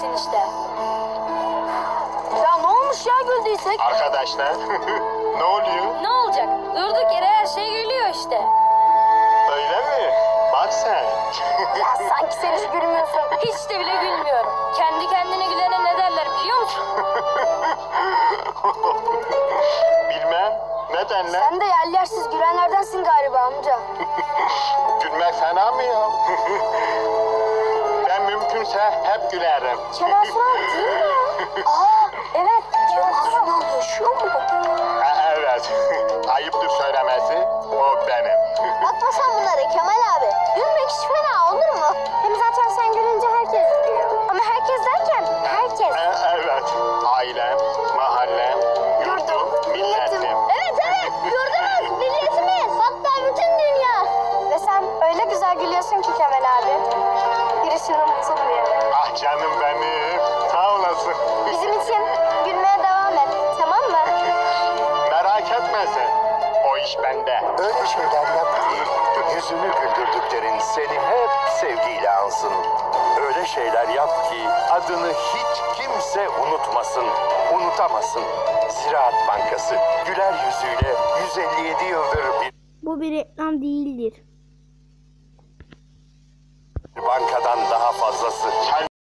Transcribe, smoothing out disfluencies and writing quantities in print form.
güleceksin işte. Ya ne olmuş ya güldüysek? Arkadaşlar ne oluyor? Ne olacak? Durduk yere her şey gülüyor işte. Öyle mi? Bak sen. Ya sanki sen hiç gülmüyorsun. Hiç de bile gülmüyorum. Kendi kendine gülene ne derler biliyor musun? Bilmem. Ne derler? Sen de yerli yersiz gülenlerdensin galiba amca. Gülmek fena mı ya? Ben mümkünse hep gülerim. Kemal Sunal değil mi ya? Aa evet. Kemal Sunal yaşıyor mu? Evet. Ayıptır söylemesi. O benim. Bakma sen bunlara Kemal abi. Gülmek hiç fena olur mu? Hem zaten sen gülünce herkes gülüyor. Ama herkes derken herkes. Evet. Ailem, mahallem, yurdum, milletim. Evet yurdumuz, milletimiz. Hatta bütün dünya. Ve sen öyle güzel gülüyorsun ki Kemal abi. Girişini unutulmuyor. Ah canım benim. Sağ olasın. Bizim için gülmeye devam et. Tamam mı? Merak etme sen. O iş bende. Öyle şeyler yap ki yüzünü güldürdüklerin seni hep sevgiyle ansın. Öyle şeyler yap ki adını hiç kimse unutmasın, unutamasın. Ziraat Bankası güler yüzüyle 157 yıldır Bu bir reklam değildir. bir bankadan daha fazlası.